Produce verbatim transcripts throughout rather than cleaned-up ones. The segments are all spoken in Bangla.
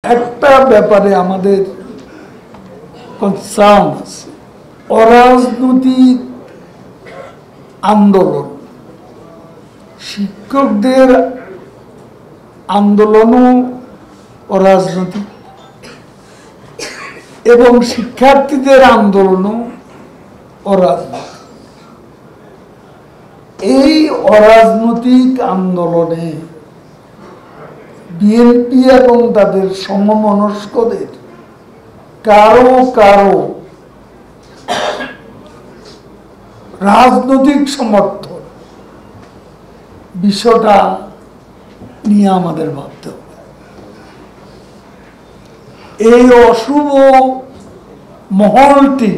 একটা ব্যাপারে আমাদের কনসার্ন আছে, অরাজনৈতিক আন্দোলন, শিক্ষকদের আন্দোলনও অরাজনৈতিক এবং শিক্ষার্থীদের আন্দোলনও অরাজনৈতিক। এই অরাজনৈতিক আন্দোলনে বিএনপি এবং তাদের সমমনস্কদের কারো কারো রাজনৈতিক সমর্থন, বিষয়টা নিয়ে আমাদের ভাবতে হবে। এই অশুভ মহলটি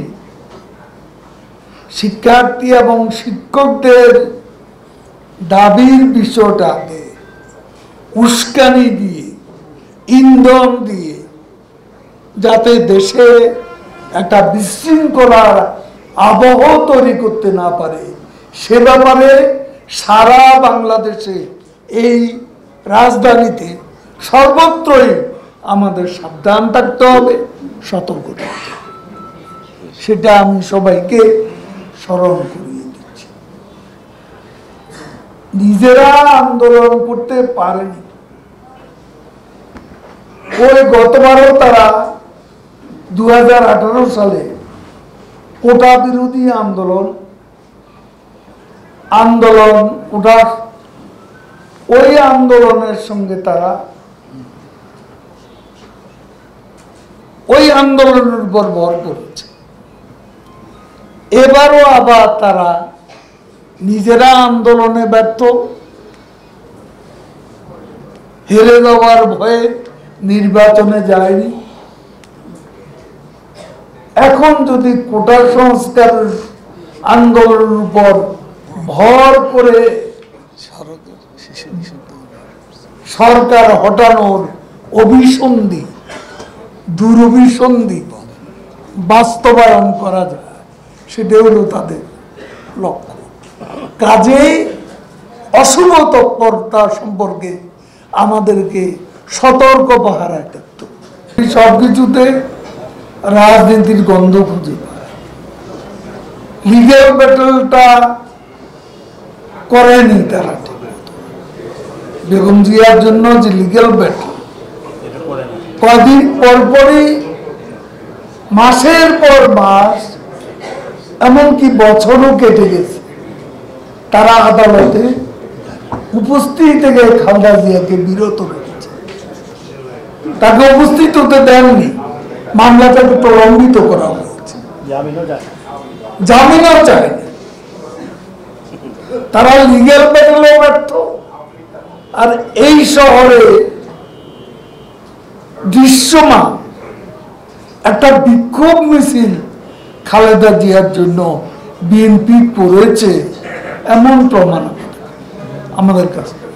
শিক্ষার্থী এবং শিক্ষকদের দাবির বিষয়টাকে উস্কানি দিয়ে, ইন্ধন দিয়ে, যাতে দেশে একটা বিশৃঙ্খলার আবহ তৈরি করতে না পারে, সে ব্যাপারে সারা বাংলাদেশে এই রাজধানীতে সর্বত্রই আমাদের সাবধান থাকতে হবে, সতর্ক থাকতে হবে। সেটা আমি সবাইকে স্মরণ করিয়ে দিচ্ছি। নিজেরা আন্দোলন করতে পারেনি, ওই গতবারও তারা দু হাজার আঠারো সালে কোটা বিরোধী আন্দোলন আন্দোলন কোটা ওই আন্দোলনের সঙ্গে তারা ওই আন্দোলনের উপর ভর করেছে। এবারও আবার তারা নিজেরা আন্দোলনে ব্যর্থ, হেরে যাওয়ার ভয়ে নির্বাচনে যায়নি। এখন যদি কোটা সংস্কার আন্দোলনের উপর ভর করে সরকার হটানোর অভিসন্ধি দুরভিসন্ধি বাস্তবায়ন করা যায়, সেটা হলো তাদের লক্ষ্য। কাজেই অশুভ তৎপরতা সম্পর্কে আমাদেরকে সতর্ক পাহারায় থাকতে হবে। সবকিছুতে রাজনীতির গন্ধ খুঁজে পায়। লিগ্যাল ব্যাটলটা করেনি তারা ঠিক মতো। বেগম জিয়ার জন্য যে লিগ্যাল ব্যাটল, কদিন পরপরই মাসের পর মাস, এমনকি বছরও কেটে গেছে, তারা আদালতে উপস্থিত থেকে খালেদা জিয়াকে বিরত রেখেছে, তাকে উপস্থিত হতে দেননি, মামলাটাকে প্রলম্বিত করা হয়েছে, জামিনও চায়নি। তারা লিগ্যাল ব্যাটলেও ব্যর্থ। আর এই শহরে দৃশ্যমান একটা বিক্ষোভ মিছিল খালেদা জিয়ার জন্য বিএনপি করেছে, এমন প্রমাণ আমাদের কাছে।